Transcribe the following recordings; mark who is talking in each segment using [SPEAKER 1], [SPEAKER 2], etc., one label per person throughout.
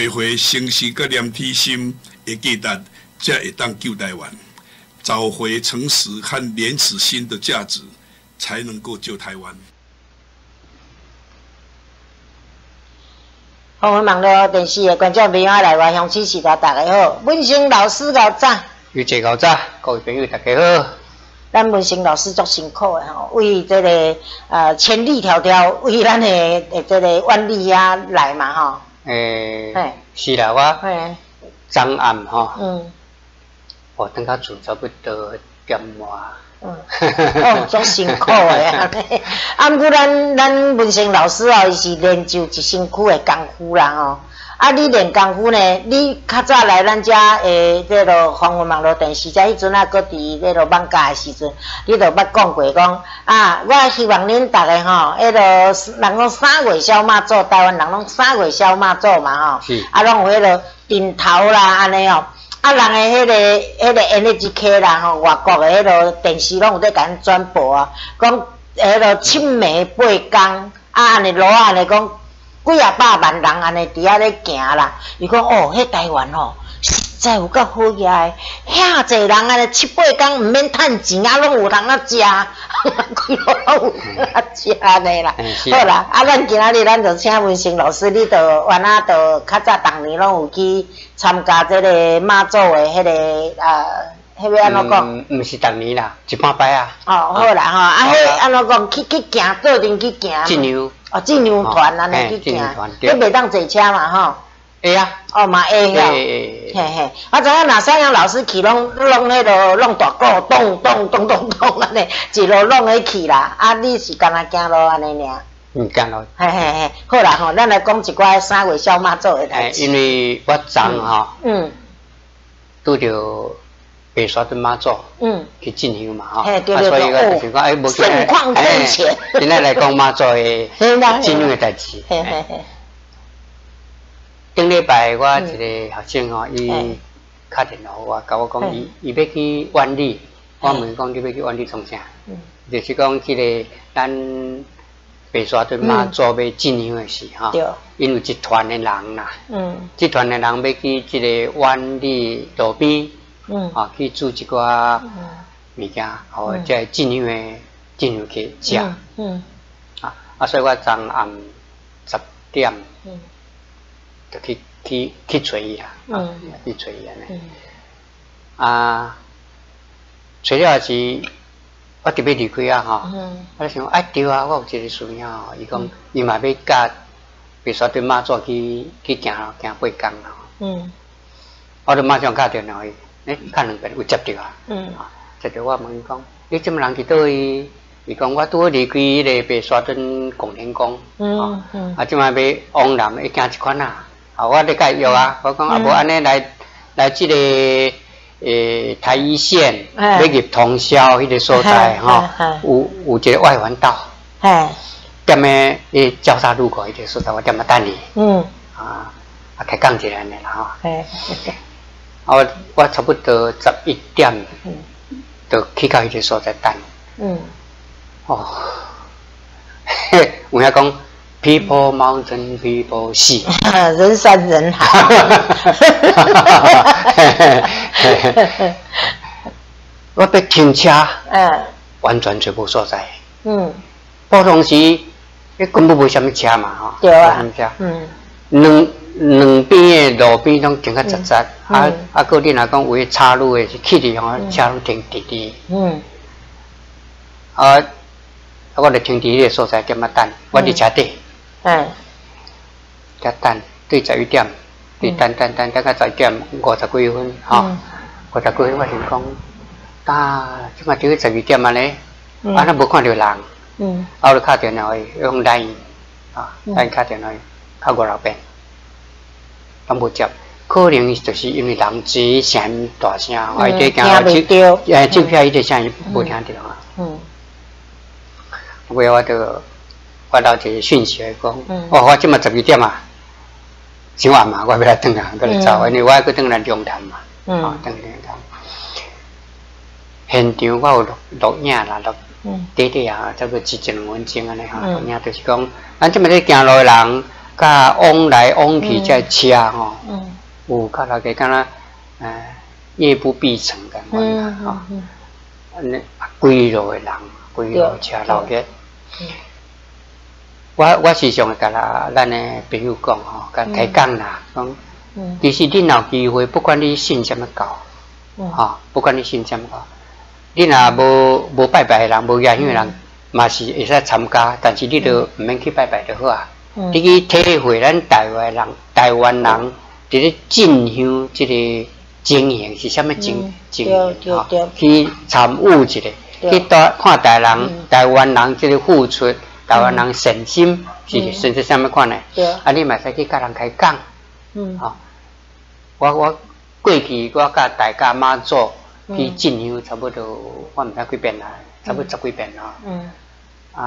[SPEAKER 1] 找回诚实甲连体心的价值，才会当救台湾。找回诚实和廉耻心的价值，才能够救台湾。
[SPEAKER 2] 红云网络电视的观众朋友来外乡支持大家好，文生老师搞早，
[SPEAKER 3] 有一个早，各位朋友大家好。
[SPEAKER 2] 咱文生老师足辛苦的吼，为这个千里迢迢为咱的这个万里啊来嘛吼。
[SPEAKER 3] 是啦，我昨暗吼，我等到厝差不多点外。
[SPEAKER 2] 足辛苦的安尼。啊，毋过咱文生老师哦，伊是练就一身躯的功夫啦吼。啊，你练功夫呢？你较早来咱遮诶，这个红云网络电视遮迄阵啊，搁伫这个放假的时阵，你就捌讲过讲啊，我希望恁逐个吼，迄个人讲3月小马祖，台湾人拢3月小马祖嘛吼，啊，拢有迄个顶头啦安尼哦。啊，人诶迄个 NHK 啦吼，外国诶迄个电视拢有在甲咱转播啊，讲迄个青梅八公啊，安尼路安尼讲。几啊百万人安尼伫遐咧行啦，伊讲哦，迄台湾吼实在有够好个诶，遐济人安尼7、8工毋免趁钱啊，拢有通啊食，规路拢有啊食安尼啦。好啦，啊，咱今仔日咱就请文生老师，你就原来就较早当年拢有去参加这个妈祖的迄个迄要安怎讲？
[SPEAKER 3] 毋是逐年啦，一半摆啊。
[SPEAKER 2] 哦，好啦吼，啊，迄安怎讲？去行，做阵去行。
[SPEAKER 3] 进牛。
[SPEAKER 2] 哦，进牛团安尼去行，你袂当坐车嘛吼？
[SPEAKER 3] 会啊。
[SPEAKER 2] 哦嘛会啊。嘿嘿，我知影若三阳老师去拢迄个弄大鼓，咚咚咚咚咚安尼，一路弄起去啦。啊，你是干那行路安尼尔？
[SPEAKER 3] 行路。
[SPEAKER 2] 嘿嘿嘿，好啦吼，咱来讲一寡3月小马祖的代志。
[SPEAKER 3] 因为我昨吼，拄着。白沙屯妈祖，去进香嘛吼，所以我就是讲，无
[SPEAKER 2] 盛况空前。
[SPEAKER 3] 今仔来讲妈祖的进香的代志。顶礼拜我一个学生吼，伊打电话我，甲我讲，伊要去万里，我问讲你要去万里创啥？就是讲迄个咱白沙屯妈祖要进香的事吼，因为一团的人啦，一团的人要去即个万里路边。去煮一寡物件，互即进香去食。所以我昨暗10点就去找伊啦，去找伊安尼。找了是，我特别离开啊吼，我想对啊，我有一个需要吼，伊讲伊嘛要甲白沙屯妈祖去行8工啦。我就马上打电话伊。看2遍有接着啊，接着我问伊讲，你怎么人去倒去？伊讲我拄好离开迄个白沙屯拱天宫，即摆要往南要行一款啊，我咧甲伊约啊，我讲无安尼来即个台一线要入通宵迄个所在吼，有一个外环道，踮咧交叉路口迄个所在，我踮咧等你，开讲一下安尼啦吼。我差不多11点，就去到迄个所在等。有影讲 people mountain people sea，
[SPEAKER 2] 人山人海。
[SPEAKER 3] 我要停车，完全找无所在。普通时，伊根本无啥物车嘛吼，
[SPEAKER 2] 对啊，
[SPEAKER 3] 两边的路边拢停较杂杂，个你若讲有岔路的是去地方，车拢停直直。我就停伫迄个所在点啊等，我伫车底。才等，对11点，对等到11点50几分，吼，50几分我想讲，即马伫12点安尼，咱无看到人，我就敲电话用来，来敲电话，敲5、6遍。拢无接，可能就是因为人济声音大声，伊伫行路手票伊个声音无听到啊。后尾我留一个讯息讲，我即马12点啊，伤晚嘛，我要来转啊，搁来走，因为我要去转来龙潭嘛，转龙潭。现场我有录影啦，短啊，差不多1、2分钟安尼吼，录影就是讲，咱即马咧行路的人。 甲往来往去这车吼，有较那个敢若夜不闭城咁款吼，安尼规路的人，规路车路嘅。我时常会甲咱的朋友讲吼，甲提讲啦，讲其实你有机会，不管你信什么教，吼，不管你信什么教，你若无拜拜的人，无野香的人，嘛是会使参加，但是你都唔免去拜拜就好啊。你去体会咱台湾人伫咧进香即个情形是啥物情形吼？去参悟一下，去看台湾人即个付出。台湾人诚心是甚至啥物款呢？啊，你嘛使去甲人开讲，吼。我过去我甲大家妈祖去进香，差不多我毋知几遍啦，差不多10几遍啦。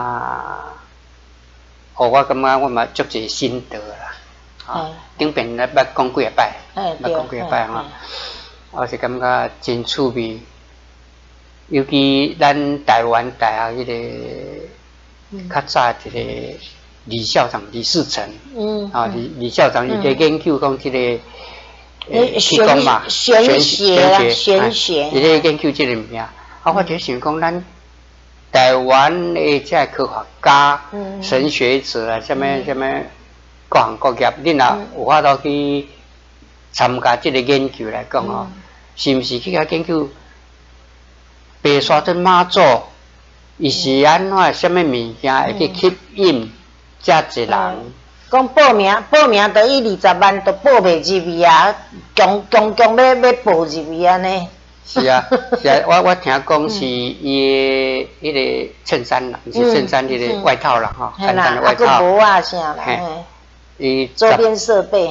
[SPEAKER 3] 互我感觉我嘛足侪心得啦。顶遍捌讲几摆，吼。我是感觉真趣味，尤其咱台湾大学迄个。较早一个李校长李世成，李校长伊在研究讲这个气功嘛，玄学，伊在研究这个物件。我就想讲，咱台湾的这科学家、神学者啊，什么各行各业，你若有法度去参加这个研究来讲哦，是毋是去甲研究白沙屯妈祖？伊是安怎什么物件会去吸引遮一人？
[SPEAKER 2] 讲报名得120万都报袂入去啊，强要报入去安尼。
[SPEAKER 3] 是啊，我听讲是伊迄个衬衫啦，是衬衫迄个外套啦吼，衬衫的外套。
[SPEAKER 2] 无啊啥啦，伊周边设备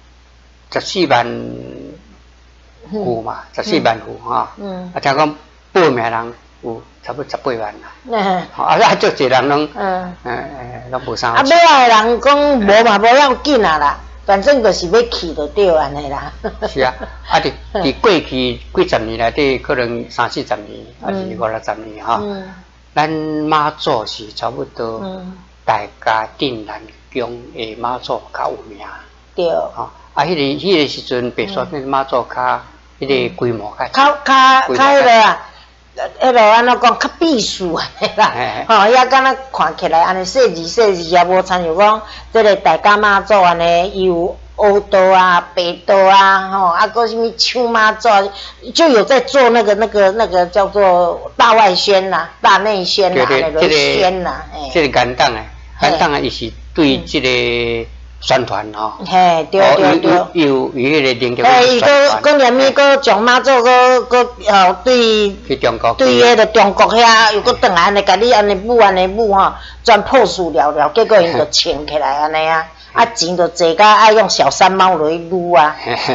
[SPEAKER 2] ，14万户嘛，14万户吼。啊，听讲报名人有。差不多18万啦，足侪人拢无啥。 尾仔的人讲无嘛，无要紧啊啦，反正就是要去就对安尼啦。
[SPEAKER 3] 是啊，伫过去几十年内底，可能30、40年，还是50、60年哈。咱妈祖是差不多大家定南宫的妈祖较有名。
[SPEAKER 2] 对。
[SPEAKER 3] 迄个时阵，白沙屯妈祖较迄个规模
[SPEAKER 2] 较迄个啊。迄落安怎讲较避暑安尼啦，吼，也敢若看起来安尼细致也无参像讲，即个大甲妈祖安尼，伊有黑道啊、白道啊，吼，搁什么抢妈祖，就有在做那个叫做大外宣啦、大内宣啦，那个宣啦，
[SPEAKER 3] 这个元旦诶，伊是对这个。宣传吼，
[SPEAKER 2] 嘿，对，
[SPEAKER 3] 有迄个领导
[SPEAKER 2] 伊搁连咪搁从妈祖搁对
[SPEAKER 3] 中国，
[SPEAKER 2] 对迄个中国遐又搁转来安尼，甲你安尼舞吼，全破事了，结果因就穿起来安尼啊，钱就济甲爱用小山猫来舞啊，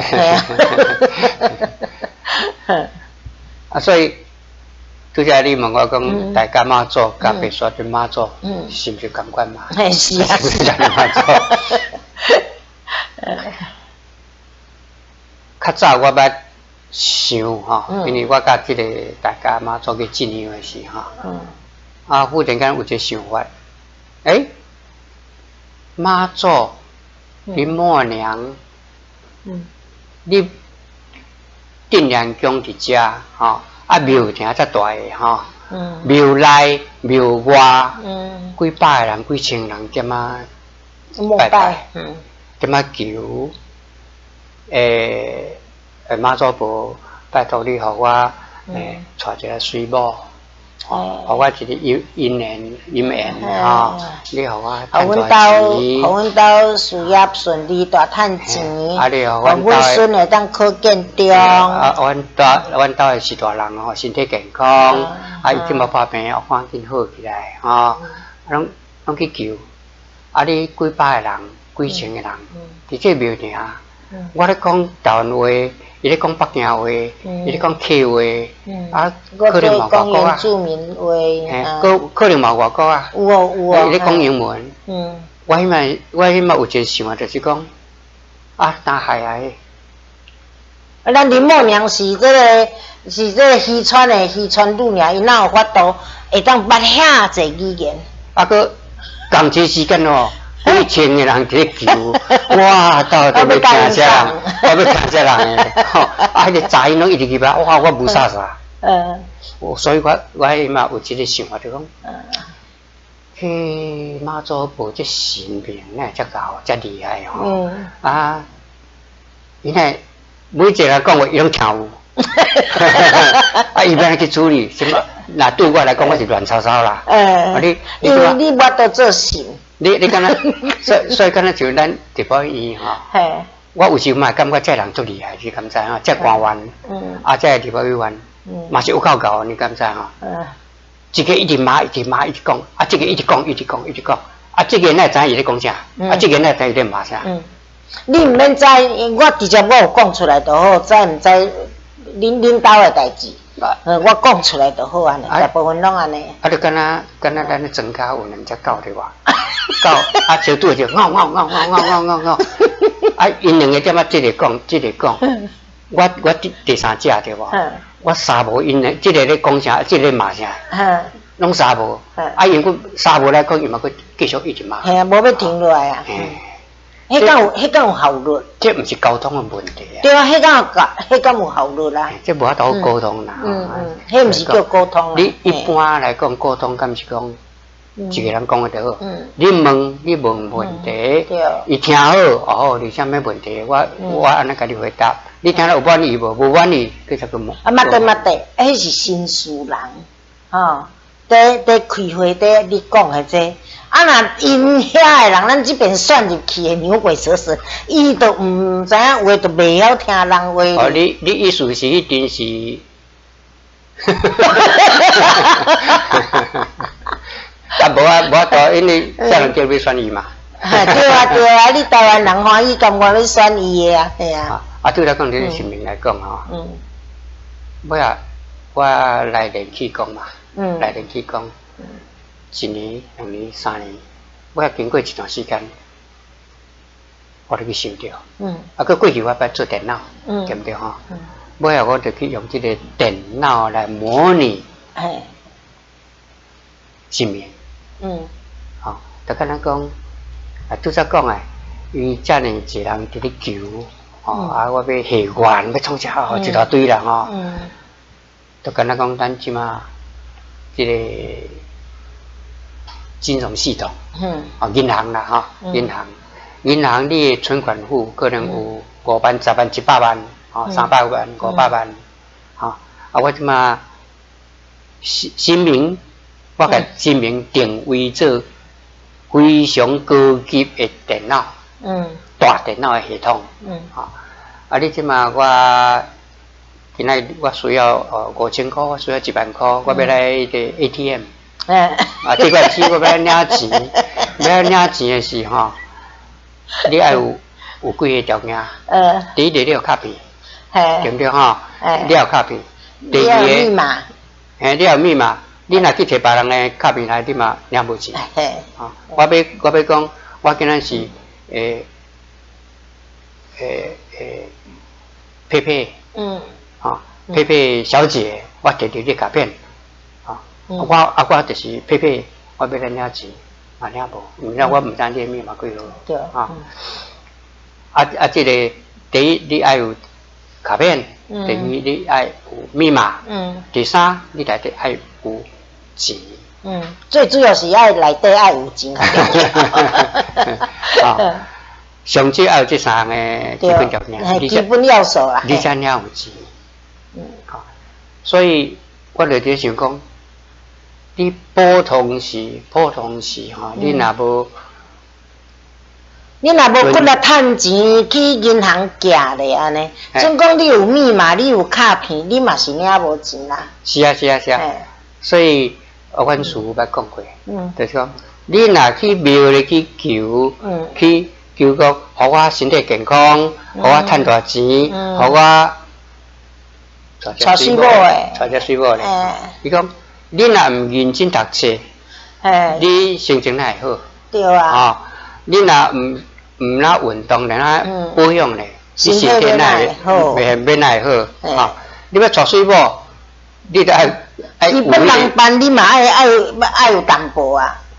[SPEAKER 3] 所以。拄则你问我讲，大甲妈祖甲白沙屯妈祖是毋是共款嘛？
[SPEAKER 2] 是啊，
[SPEAKER 3] 是啊，妈祖。较早我捌想吼，因为我甲即个大甲妈祖去进香的时吼，忽然间有一个想法，妈祖，你默娘，你定良宫伫遮吼。庙埕遮大个吼，庙内庙外，几百个人、几千人点啊拜拜，点啊求，妈祖婆拜托你，互我带一个水母，互我一个姻缘吼，你互我赚大钱，
[SPEAKER 2] 互阮兜事业顺利，大赚钱，互阮孙会当考建中。
[SPEAKER 3] 阮兜的是大人吼，身体健康，伊即马破病，我赶紧好起来吼，拢去求，你几百个人、几千个人，伫这庙埕，我咧讲台湾话。伊咧讲北京话，伊咧讲客话，可能嘛外国啊，
[SPEAKER 2] 著名话，
[SPEAKER 3] 可能嘛外国啊，
[SPEAKER 2] 有
[SPEAKER 3] 伊咧讲英文，我迄摆有一个想法，就是讲哪海啊？
[SPEAKER 2] 咱林默娘是这个渔村的渔村女尔，伊哪有法度会当捌遐侪语言？
[SPEAKER 3] 搁工作时间哦， 几千个人伫求，哇，到底要惊啥人？我要惊啥人诶？吼，啊，迄个杂音拢一直去吧，哇，我无啥。所以我嘛有一个想法，就讲，去妈祖婆这神明呢，遮高，遮厉害吼。啊，因为每一个人讲话，伊拢听有。啊，伊要去处理，什么？那对我来讲，我是乱糟糟啦。
[SPEAKER 2] 因为你捌到做神。你
[SPEAKER 3] 敢若，所以敢若像咱地保医吼。我有时嘛感觉这人足厉害，你敢知吼？这官员，这地保医院，嘛是有够够，你敢知吼？一个一直骂，一直讲，这个一直讲，这个哪知伊咧讲啥？这个哪知伊咧骂啥？
[SPEAKER 2] 你毋免知，我直接我有讲出来就好，知毋知恁兜诶代志？我讲出来就好安尼，大部分拢安尼。
[SPEAKER 3] 就敢若咱咧增加有两只狗对吧？狗小拄就嗷。因两个点仔，这个讲，我第三只对无？我三无因咧，这个咧讲啥，这个咧骂啥，拢三无。因佫三无来讲，伊嘛佫继续一直骂。
[SPEAKER 2] 系啊，无要停落来啊。迄敢有效率？
[SPEAKER 3] 这毋是沟通的问题啊。
[SPEAKER 2] 对啊，迄敢有效率啦。
[SPEAKER 3] 这无法度沟通啦。
[SPEAKER 2] 迄毋是叫沟通。
[SPEAKER 3] 你一般来讲沟通，敢是讲一个人讲的就好。你问问题，伊听好哦，你啥物问题？我安尼甲你回答。你听了有满意无？无满意，继续去问。
[SPEAKER 2] 捌得，迄是新事人，吼，在开会在你讲的这。若因遐个人，咱这边选入去的牛鬼蛇神，伊都毋知影话，都袂晓听人话。
[SPEAKER 3] 你意思是一定是？无多，因为啥人叫你选伊嘛。
[SPEAKER 2] 对啊，你台湾人欢喜，甘愿要选伊的啊，系啊。
[SPEAKER 3] 对来讲，你神明来讲吼，我来年去讲嘛，一年、2年、3年，我要经过一段时间，我就去想着。佮过去我捌做电脑，对不对吼？尾后我就去用这个电脑来模拟神明。就敢若讲，拄则讲诶，伊遮尔一人伫咧求，我要下愿，要创啥一大堆人吼。就敢若讲，咱即马这个。金融系统，银行啦，哈，银行你存款户可能有5万、10万、100万，300万、500万，我即马新名，我甲新名定位做非常高级的电脑，大电脑的系统，你即马我今仔我需要5000块，我需要1万块，我要来个 ATM。这个是我要领钱，要领钱的时候，你要有几个条件。第一个你有卡片，对不对吼？你有卡片。第二个密码。你有密码，你若去摕别人的卡片来，你嘛领不钱。我要讲，我今仔是佩佩，佩佩小姐，我摕到你卡片。我就是佩佩，我要来领钱，领无，唔领我唔知你密码几号。这个第一你爱有卡片，第二你爱有密码，第三你内底爱有钱。
[SPEAKER 2] 最主要是爱内底爱有钱。
[SPEAKER 3] 上少要有这3项的基本条件，
[SPEAKER 2] 基本要素啦。
[SPEAKER 3] 你才领有钱。所以我就在想讲。你普通时吼，你若无骨力趁钱去银行寄咧安尼，总讲你有密码，你有卡片，你嘛是领无钱啦。是啊。所以阮师父捌讲过，就是讲你若去庙里去求，去求讲，互我身体健康，互我趁大钱，互我娶水某咧，伊讲。你若唔认真读册，你心情哪会好？对啊。你若唔运动，哪保养咧，你身体哪会好？免哪会好？你要娶水某，你得爱。基本人办你嘛爱有淡薄啊。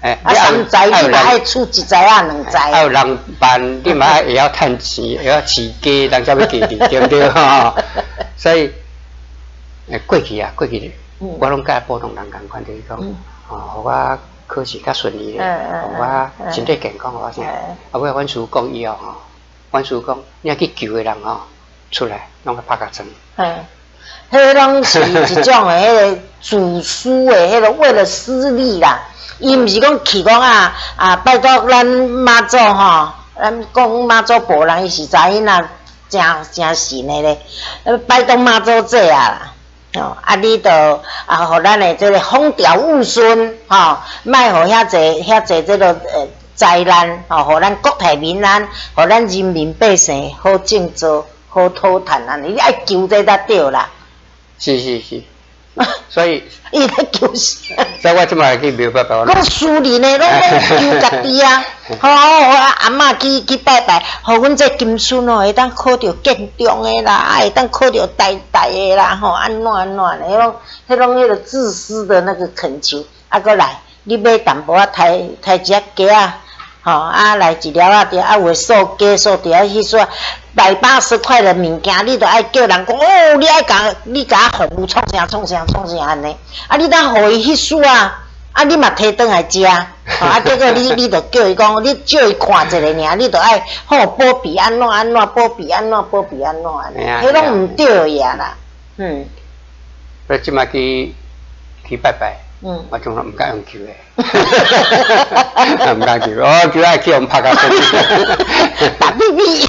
[SPEAKER 2] 啊三载你嘛爱出一载啊两载。
[SPEAKER 3] 还有人办，你嘛也要趁钱，也要饲鸡，人才要给你，对不对哈？所以，过去，我拢甲普通人共款，就是讲，互我考试较顺利咧，互我身体健康，互我啥？啊，尾阮叔讲以后吼，阮叔讲，你若去求的人吼，出来拢个拍甲针。
[SPEAKER 2] 迄拢是一种的迄个自私的迄个为了私利啦，伊毋是讲去讲拜托咱妈祖吼，咱讲妈祖婆人伊是查囡仔真神的咧，拜托妈祖这啦。你着互咱的这个风调雨顺，莫互遐济这个灾难，互咱国泰民安，互咱人民百姓好种作、好讨趁安尼，你爱求这才对啦。
[SPEAKER 3] 是，所以
[SPEAKER 2] 伊咧求啥？
[SPEAKER 3] 所以我即摆去庙拜拜。
[SPEAKER 2] 讲私人的，拢求家己啊！阿嬷去拜拜，互阮这金孙会当考着建中的啦，会当考着台的啦，安怎的，迄种迄个自私的那个恳求，搁来，你买淡薄仔台一只鸡啊，来一条啊，有诶数鸡数条迄说180块的物件，你着爱叫人讲你甲我服务创啥安尼，你当互伊迄数啊。你嘛摕倒来食，结果你着叫伊讲，你叫伊看一下尔，你着爱保庇安怎，保庇安怎，迄拢毋对呀啦。
[SPEAKER 3] 我即摆去拜拜，我从来毋敢用求的，毋敢求，求爱去用拍甲针。
[SPEAKER 2] 打屁屁。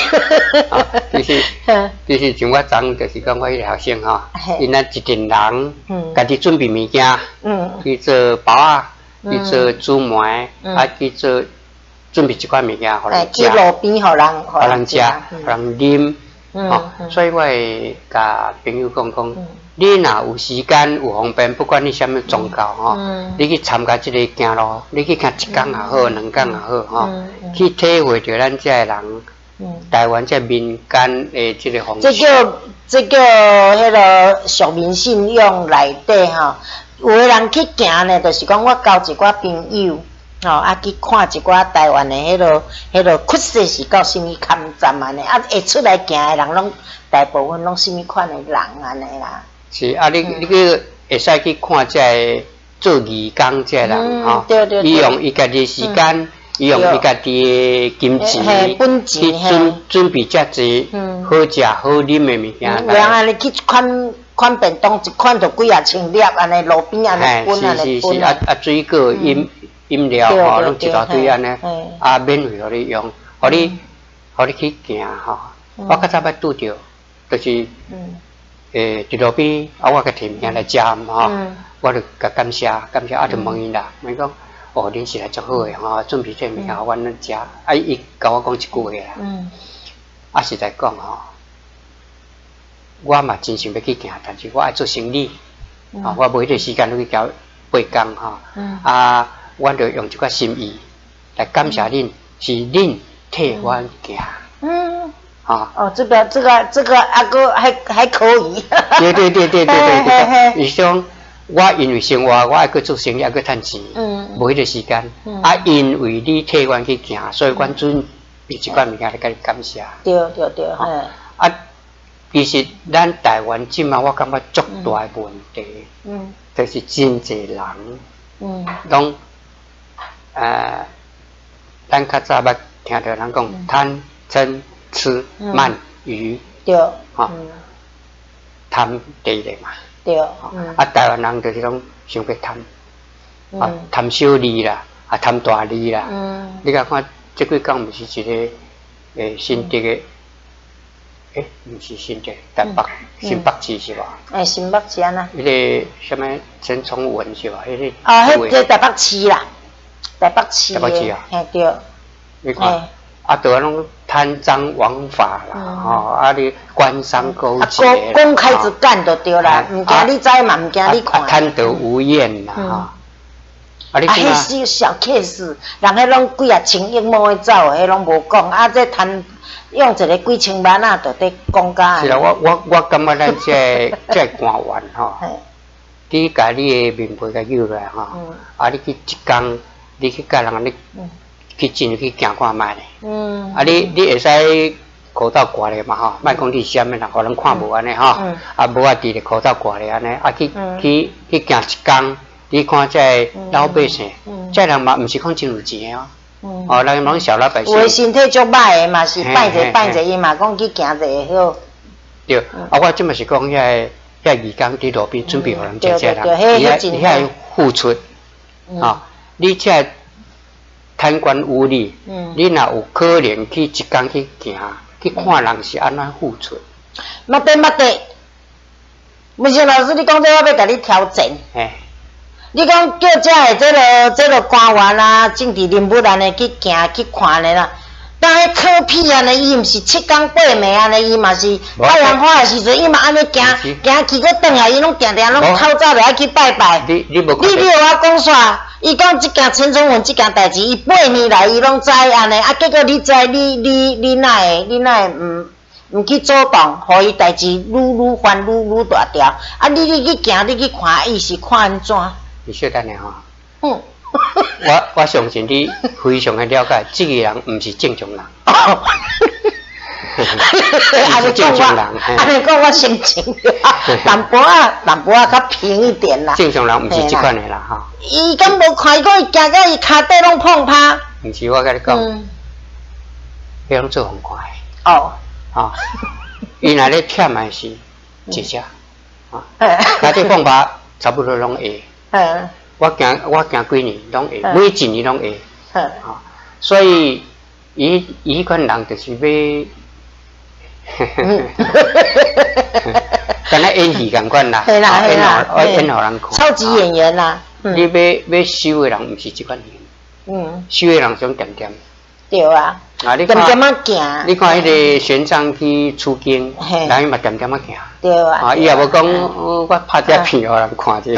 [SPEAKER 3] 其实像我昨就是讲我迄个学生吼，因咱一群人，家己准备物件，去做包啊，去做煮糜，去做准备一款物件，互人食。去
[SPEAKER 2] 路边互人
[SPEAKER 3] 食，互人啉。所以我会甲朋友讲，你若有时间有方便，不管你啥物宗教你去参加这个行路，你去看1天也好，2天也好去体会着咱这个人。台湾这民间的这个方式，
[SPEAKER 2] 这叫迄个俗民信仰内底有的人去行呢，就是讲我交一寡朋友，去看一寡台湾的迄个确实是到什么坎站安尼，会出来行的人拢大部分拢什么款的人安尼啦。
[SPEAKER 3] 是你去会使去看这个做义工这个人
[SPEAKER 2] 对，
[SPEAKER 3] 伊用伊家己时间。伊用伊家己的金钱去准备遮济好食好啉的物件。
[SPEAKER 2] 人安尼去款便当一款就几千粒安尼路边安尼分安尼分。
[SPEAKER 3] 水果饮料拢一大堆安尼，免费互你用，互你去行我较早捌拄着，就是伫路边我甲摕物件来食我就甲感谢，就问伊啦，问讲。恁是来足好诶准备这物件，阮咱食。伊甲我讲一句话实在讲我嘛真想要去行，但是我爱做生意，我无迄个时间去交8工阮着用一寡心意来感谢恁，是恁替我行。
[SPEAKER 2] 这个哥还可以。
[SPEAKER 3] 对，伊讲。我因为生活，我爱去做生意，爱去赚钱，无迄个时间。因为你替阮去行，所以阮准备一款物件来甲你感谢。
[SPEAKER 2] 对。
[SPEAKER 3] 其实咱台湾即马，我感觉足大问题，就是真济人，拢咱较早捌听到人讲贪嗔痴慢疑，
[SPEAKER 2] 对，
[SPEAKER 3] 贪第一嘛。
[SPEAKER 2] 对，
[SPEAKER 3] 台湾人就是讲想要贪，贪小利啦，贪大利啦。你甲看，这几工毋是一个新竹的，毋是新竹，台北新北市是吧？
[SPEAKER 2] 新北市安那？
[SPEAKER 3] 迄个什么陈崇文是吧？迄个
[SPEAKER 2] 迄个台北市啦，台北市对。
[SPEAKER 3] 你看。就拢贪赃枉法啦，你官商勾结，
[SPEAKER 2] 公开之干就对啦，毋惊你知嘛，毋惊你看。
[SPEAKER 3] 贪得无厌啦，
[SPEAKER 2] 迄小 case， 人迄拢几啊千亿毛的走，迄拢无讲，这贪用一个几千万就得讲甲。
[SPEAKER 3] 是啦，我感觉咱这官员你甲你的面皮甲揪来你去一工你去教人你去进去行看卖咧。啊，你会使裤罩挂咧嘛吼，莫讲你闪的啦，互人看无安尼吼。啊，无啊，伫咧裤罩挂咧安尼，啊去行一工，你看这老百姓，这人嘛毋是讲真有钱的哦。哦，人拢小老百姓。
[SPEAKER 2] 有身体足歹的嘛，是拜者，伊嘛讲去行者会好。对，
[SPEAKER 3] 啊，我即嘛是讲遐义工伫路边准备互人食食人，伊遐付出，吼，你这贪官污吏，你若有可能去一工去行，去看人是安怎付出。
[SPEAKER 2] 捌得，文成老师，你讲这我要甲你挑战。你讲叫这个这个官员啊，政治人物安尼去行去看的啦。但迄科屁安尼，伊毋是7天8暝安尼，伊嘛是太阳花的时阵，伊嘛安尼行去个转来，伊拢定拢透早就爱去拜拜。你有我讲煞，伊讲即件陈崇文即件代志，伊8年来伊拢知安尼，啊结果你知你哪会毋去主动，互伊代志愈烦愈大条，啊你去行你去看，伊是看安怎？
[SPEAKER 3] 你小等下吼。我相信你非常的了解，这个人毋是正常人。
[SPEAKER 2] 安尼讲我心情，淡薄仔较平一点啦。
[SPEAKER 3] 正常人毋是即款的啦，哈。
[SPEAKER 2] 伊敢无看伊讲伊行到伊骹底拢碰趴。
[SPEAKER 3] 毋是，我甲你讲，迄拢做方块。
[SPEAKER 2] 哦。
[SPEAKER 3] 啊，伊若咧忝的是一只，啊，骹底碰趴差不多拢会。我行几年拢会，每一年拢会，所以伊迄款人就是要，敢若演戏共款啦，演互人看。
[SPEAKER 2] 超级演员啦，
[SPEAKER 3] 你要收的人毋是即款人，收的人想点点。
[SPEAKER 2] 对啊，点点仔行。
[SPEAKER 3] 你看迄个玄奘去出京，人伊嘛点点仔行。
[SPEAKER 2] 对啊，
[SPEAKER 3] 伊也无讲我拍只片互人看者。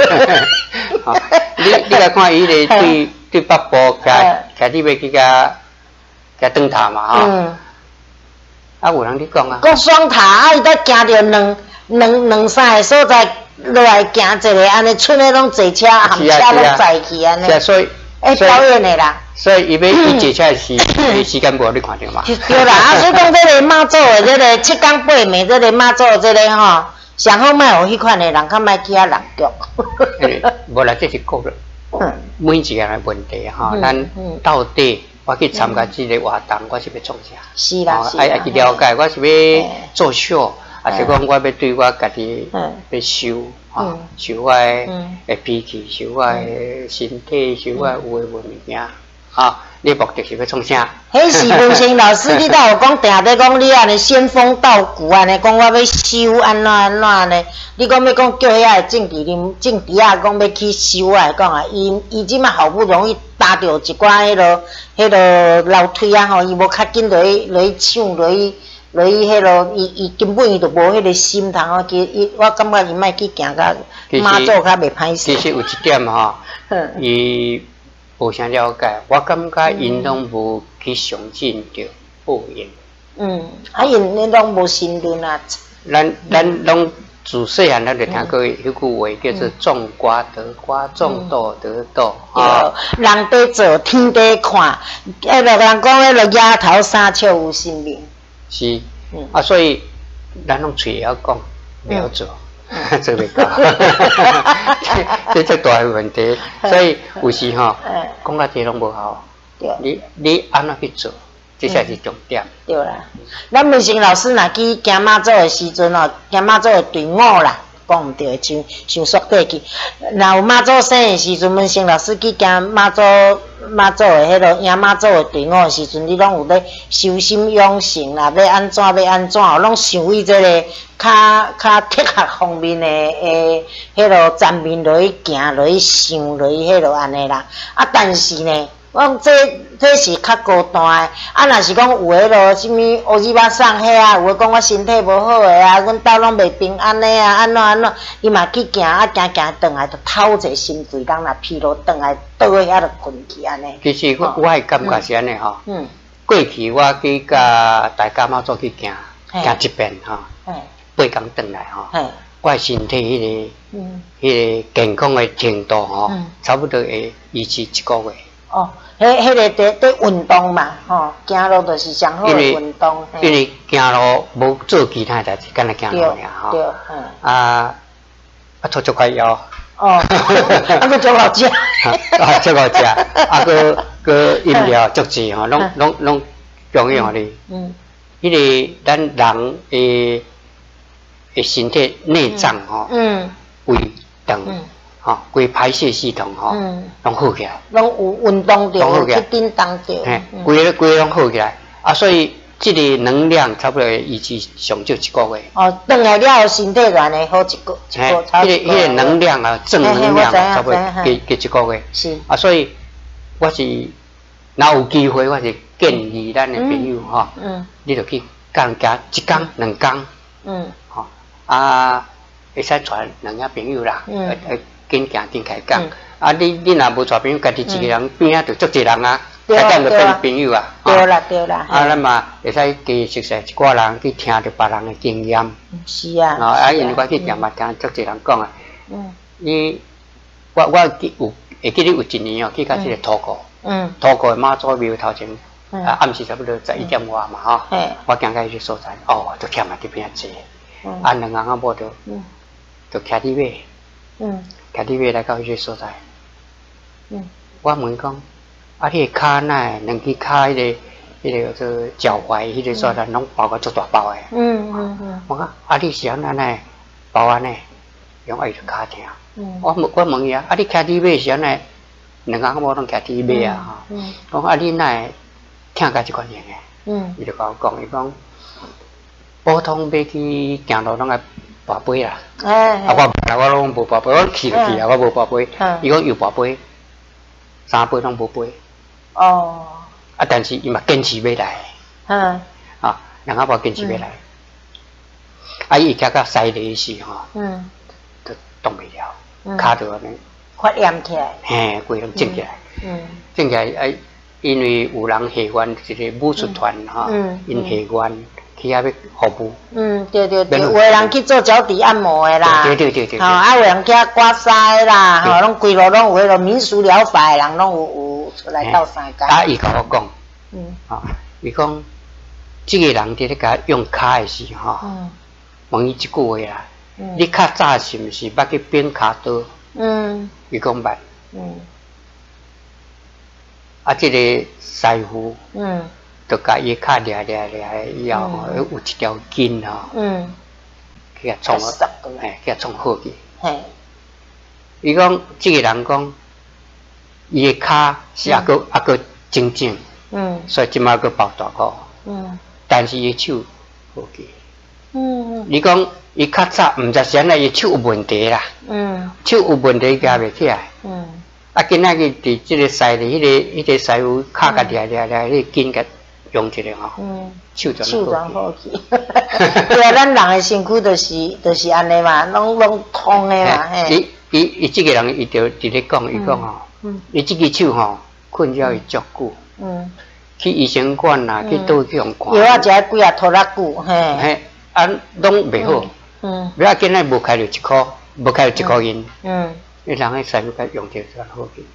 [SPEAKER 3] 你来看伊个对北部徛你要去甲灯塔嘛吼，啊有人咧讲啊，
[SPEAKER 2] 讲双塔啊，伊才行着两三个所在落来行一个，安尼村里拢坐车，含车拢载去安尼。
[SPEAKER 3] 所以
[SPEAKER 2] 表演的啦。
[SPEAKER 3] 所以伊要坐车时间无你看着嘛？
[SPEAKER 2] 对啦，啊所以讲这个妈祖的这个7天8暝，这个妈祖的这个吼。上好莫有迄款的人，较莫去遐人局。
[SPEAKER 3] 无啦，这是个人，每一个人的问题吼。咱到底我去参加这个活动，我是要创啥？
[SPEAKER 2] 是啦，
[SPEAKER 3] 爱去了解，我是要做秀，还是讲我要对我家己要修，修我的脾气，修我的身体，修我有诶物件，啊。你目的是要创啥？
[SPEAKER 2] 迄是文成老师，你倒有讲定在讲你安尼仙风道骨安尼，讲我要修安怎安尼？你讲要讲叫遐个政治啊，讲要去修啊，讲啊，伊即马好不容易搭着一寡迄落楼梯啊吼，伊无较紧落去抢落去迄落，伊根本伊就无迄个心通啊。我感觉伊莫去行到妈祖较袂歹势。
[SPEAKER 3] 其实有一点吼，伊。无啥了解，我感觉因拢无去相信着报应。
[SPEAKER 2] 啊，因拢无信任啊。
[SPEAKER 3] 咱拢自细汉咱就听过迄句话，叫做种瓜得瓜，种豆得豆。
[SPEAKER 2] 人在做，天在看。迄落人讲，迄落丫头三笑有性命。
[SPEAKER 3] 是，啊，所以咱拢嘴晓讲，袂晓做。做袂到，这最大的问题，所以有时吼，讲到这拢无效。你安怎去做，这才是重点。
[SPEAKER 2] 对啦，咱文成老师若去行妈祖的时阵哦，行妈祖的队伍啦，讲毋对，像缩短去。若有妈祖生的时阵，文成老师去行妈祖的迄落迎妈祖的队伍的时阵，你拢有咧修心养性啦，要安怎，拢想为这个较哲学方面的迄落站面落去行落去想落去迄落安尼啦。啊，但是呢，我讲这是较高端的。啊，若是讲有迄落什物乌鸡巴送迄啊，有诶讲我身体无好诶啊，阮兜拢袂平安诶啊，安怎，伊嘛去行啊，行转来就透者心肺，人若疲劳转来倒喺遐就困去安尼。
[SPEAKER 3] 其实我诶感觉是安尼吼。过去我去甲大家妈祖去行一遍吼，8天转来吼，我诶身体迄个健康诶程度吼，差不多会维持1个月。
[SPEAKER 2] 哦，迄个在运动嘛，吼，行路就是上好的运动。
[SPEAKER 3] 因为行路无做其他代志，干那行路尔吼。
[SPEAKER 2] 对，
[SPEAKER 3] 啊，拖足块腰。
[SPEAKER 2] 哦，啊，佮足好食。
[SPEAKER 3] 啊，足好食，啊，佮饮料足济吼，拢供应互你。迄个咱人诶身体内脏吼，胃肠。吼，规排泄系统吼，拢好起来，
[SPEAKER 2] 拢有运动着，去叮当着，
[SPEAKER 3] 规个拢好起来，啊，所以这个能量差不多维持上少1个月。哦，
[SPEAKER 2] 转来了后，身体原来好一个，
[SPEAKER 3] 迄个能量啊，正能量差不多加1个月。是啊，所以我是若有机会，我是建议咱的朋友吼，你就去甲人行1天2天，吼啊，会使传2个朋友啦，紧行紧开讲，啊！你若无带朋友，家己一个人边仔就足济人啊，大家就变朋友啊。
[SPEAKER 2] 对啦。
[SPEAKER 3] 啊，咱嘛会使加熟悉一寡人去听着别人的经验。
[SPEAKER 2] 是啊。
[SPEAKER 3] 啊，因为我去店嘛听足济人讲啊。我有会记得有一年哦，去到这个土库。土库的妈祖庙头前，暗时差不多11点外嘛吼。我行到迄个所在，就忝啊，这边坐。啊，2个仔某就徛伫尾。徛伫尾来到迄个所在，我问讲，啊，你个骹哪2支骹迄个做脚踝迄个所在，拢包个足大包的。我讲，啊，你是安那包安尼，用爱就骹疼。我问伊啊，你徛伫尾是安尼，2个某拢徛伫尾啊吼。我讲，啊，你哪会疼甲即款样的？伊就甲我讲，伊讲，普通要去行路拢爱跋杯啦，我拢无跋杯，我去就去啊，我无跋杯。伊讲有跋杯，3杯拢无杯。哦。啊，但是伊嘛坚持要来。啊，2个某坚持要来。啊，伊徛到西里时吼，就动袂了，骹就安尼
[SPEAKER 2] 发炎起来。
[SPEAKER 3] 嘿，规拢肿起来。肿起来啊，因为有人下愿一个武术团吼，因下愿。去遐要服务。对，有的人去做脚底按摩的啦，对。
[SPEAKER 2] 吼，啊，有人去遐刮痧的啦，吼，拢规路拢有迄个民俗疗法的人，拢有出来斗相共。
[SPEAKER 3] 啊，伊甲我讲，伊讲，这个人伫咧甲用骹的时吼，问伊一句话啦，你较早是毋是捌去变骹刀？伊讲捌。啊，这个师傅。就甲伊骹掠以后吼，有一条筋吼，去甲创好，去甲创好去。伊讲，这个人讲，伊个骹是还佫真正，所以即马佫包大箍。但是伊手好去。你讲，伊较早毋知是安尼，伊手有问题啦。手有问题夹袂起来。啊，今仔日伫即个西里，迄个师傅骹甲掠，迄个筋甲。用一个吼，手转好去。对啊，咱人的身躯就是安尼嘛，拢通的嘛。伊这个人伊就伫咧讲，伊讲吼，伊这只手吼困扰伊足久。去医生馆啦，去倒去用看。药啊，食几啊拖拉久，嘿，啊，拢袂好。不要紧，咱无开着1箍，无开着1箍银。你人个师傅甲用着转好去。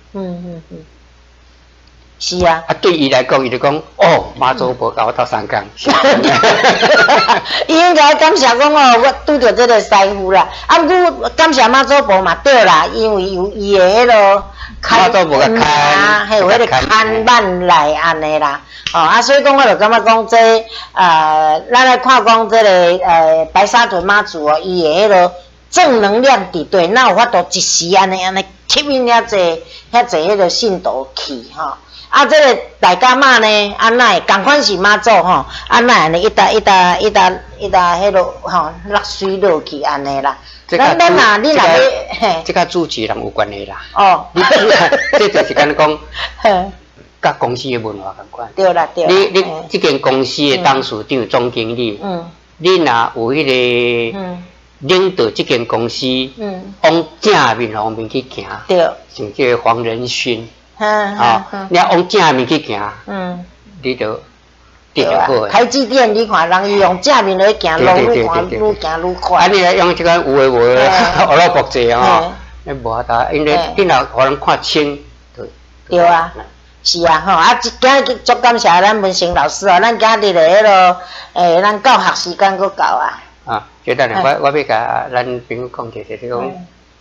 [SPEAKER 3] 是啊，啊对伊来讲，伊就讲妈祖婆甲我斗3工。伊应该感谢讲我拄着这个师傅啦。啊，不过感谢妈祖婆嘛对啦，因为有伊的迄个妈祖婆个看，还有迄个看板来安尼啦。所以讲我就感觉讲这咱来看讲这个白沙屯妈祖伊的迄个正能量伫对，哪有法度一时安尼吸引遐济迄个信徒去吼。啊，这个大家妈呢，安那共款是妈祖吼，安那安尼一搭迄落吼落水落去安尼啦。咱啊，你若要，这甲主持人有关系啦。这就是敢讲，甲公司的文化共款。对啦。你这间公司的董事长、总经理，你若有迄个领导这间公司，往正面方面去行，像这个黄仁勋。你往正面去行，你就得着好。台积电你看，人伊用正面来行，路愈看愈行愈快。啊，你来用这个有诶无诶，学了国际吼，你无法度，因为你若互人看清，对啊。
[SPEAKER 2] 是啊，吼啊，今日足感谢咱文成老师哦，咱今日的迄落咱教学时间佫到啊。
[SPEAKER 3] 啊，就等下我要甲咱朋友讲就是讲，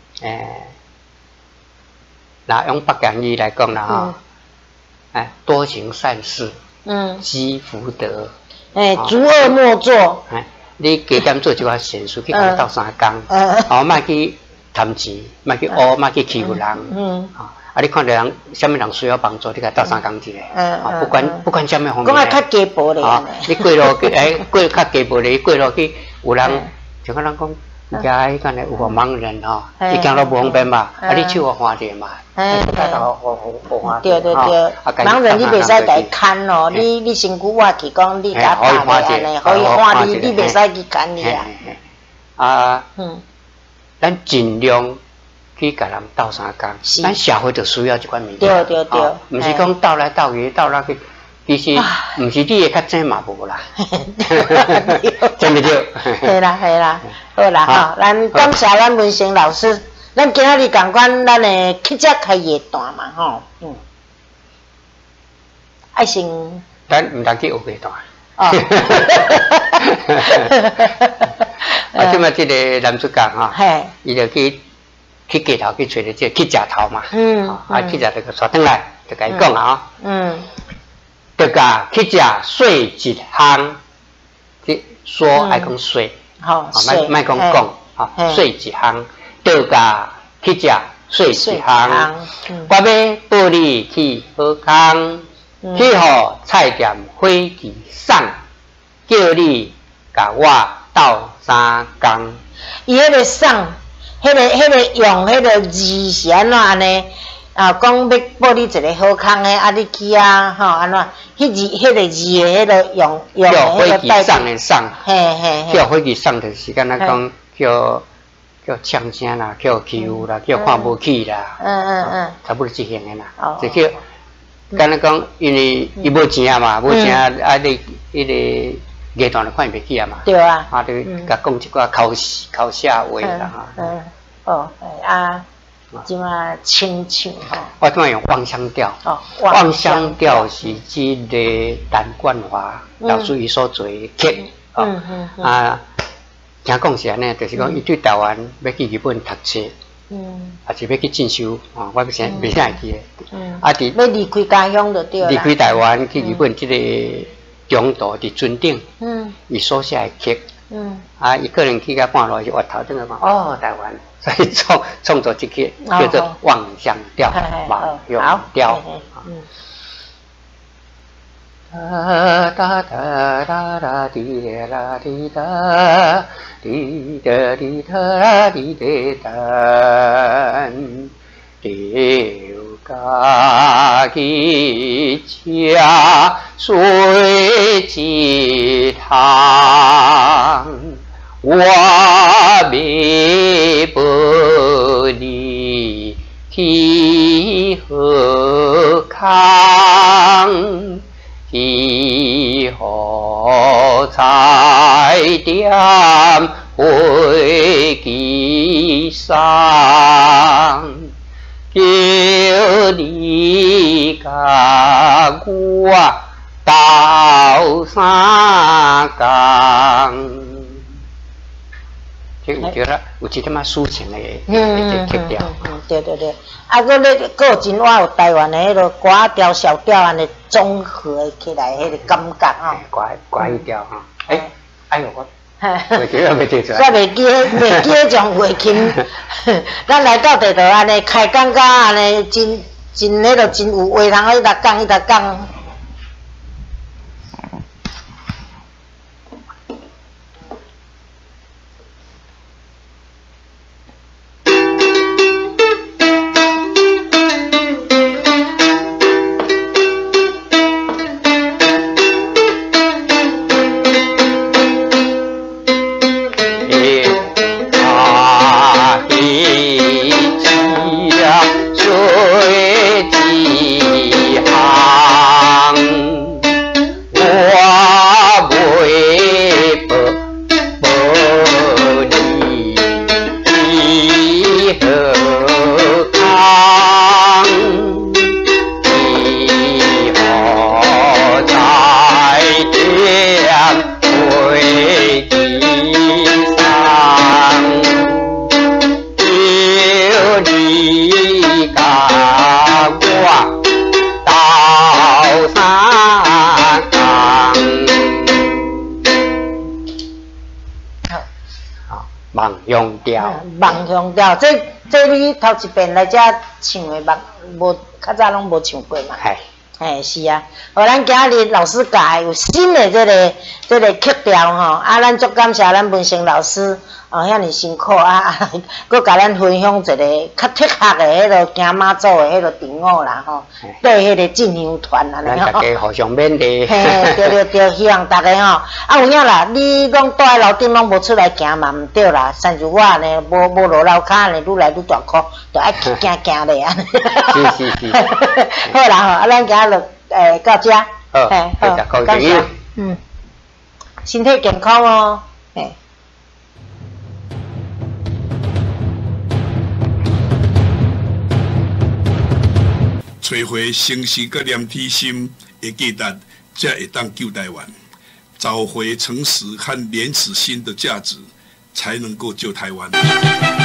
[SPEAKER 3] 拿用北洋语来讲啦吼，多行善事，积福德，
[SPEAKER 2] 诸恶莫作。
[SPEAKER 3] 你加点做一寡善事，去甲伊斗三工，莫去贪钱，莫去乌，莫去欺负人，你看到人，什么人需要帮助，你甲斗三工一个，不管什么方面。
[SPEAKER 2] 讲啊，较家暴咧。
[SPEAKER 3] 你过路去，过较家暴咧，过路去有人，像咱讲。家迄个有个盲人吼，伊行路不方便嘛，你手我看者嘛，
[SPEAKER 2] 对对对，盲人你袂使甲伊牵哦，你身躯挖去讲你甲打咧安尼，可以看你袂使去牵伊啊。
[SPEAKER 3] 咱尽量去甲人斗相共，咱社会就需要这款物件。
[SPEAKER 2] 对对对，
[SPEAKER 3] 毋是讲斗来斗去，斗来去。其实毋是你的较正嘛无啦，对不对？
[SPEAKER 2] 对啦对啦，好啦吼，咱感谢咱文成老师，咱今仔日共款咱的乞食开业段嘛吼，爱先，
[SPEAKER 3] 咱毋通去学夜段。
[SPEAKER 2] 哦，
[SPEAKER 3] 即摆即个男主角吼，伊就去街头去找着这乞食头嘛，乞食这个带转来，就甲伊讲啊，就甲乞食说一项，即说爱讲说，莫讲讲，说一项，就甲乞食说一项，我要报你去好康，去互菜店伙计送，叫你甲我斗三工。
[SPEAKER 2] 伊迄个送，迄个用迄个字是安怎安尼？啊，讲要报你一个好康的，啊，你去啊，吼，安怎？迄个字的迄个用
[SPEAKER 3] 迄个代送的送，
[SPEAKER 2] 嘿，
[SPEAKER 3] 叫伙计送就是敢若讲叫呛声啦，叫欺负啦，叫看无起啦，差不多这型的啦，就叫敢若讲，因为伊无钱嘛，无钱啊，你迄个夜段就看袂起啊嘛，
[SPEAKER 2] 对啊，
[SPEAKER 3] 就甲讲一寡口下话啦，
[SPEAKER 2] 即马清唱吼，
[SPEAKER 3] 我即马用望乡调，望乡调是即个陈冠华老师伊所做的曲，听讲是安尼，就是讲伊对台湾要去日本读册，还是要去进修，我袂啥会记的，
[SPEAKER 2] 要离开家乡就对啦，
[SPEAKER 3] 离开台湾去日本即个中途伫船顶，伊所写的曲，伊个人去到半路就回头等个讲，台湾。所以创作这个叫做《望乡调》，望乡调。哒哒哒哒哒滴啦滴哒，滴哒滴哒滴哒，丢家己家水一趟。我要报你去好康，去好菜店伙计送，叫你甲我斗三工。有觉得有一点仔抒情的曲调，
[SPEAKER 2] 对对对，啊，佮咧有真我有台湾的迄个歌调、小调安尼综合起来，迄个感觉吼。
[SPEAKER 3] 歌一调吼，哎呦我，袂记得袂记出来。
[SPEAKER 2] 我袂记迄种话琴，咱来到地头安尼开讲甲安尼真迄个真有话通一直讲。
[SPEAKER 3] 水几行。 望乡调，
[SPEAKER 2] 望乡调，这你头一遍来遮唱的无较早拢无唱过嘛？嘿，是啊，互咱今日老师教有新的这个曲调吼，啊，咱足感谢咱文成老师哦，遐尼辛苦啊，佮甲咱分享一个较特色的迄个行马祖的迄个场务啦吼，对迄个进香团啊，
[SPEAKER 3] 咱大家互相勉励。
[SPEAKER 2] 嘿，对，希望大家吼，啊有影啦，你拢住喺楼顶拢无出来行嘛，毋对啦，像如我呢，无落楼骹呢，愈来愈大箍，就爱去行咧啊。
[SPEAKER 3] 是。
[SPEAKER 2] 好啦吼，啊，咱今日到遮，
[SPEAKER 3] 好，
[SPEAKER 2] 感谢，身体健康哦，嘿。
[SPEAKER 1] 找回诚实佮连体心的价值，才会当救台湾；找回诚实和廉耻心的价值，才能够救台湾。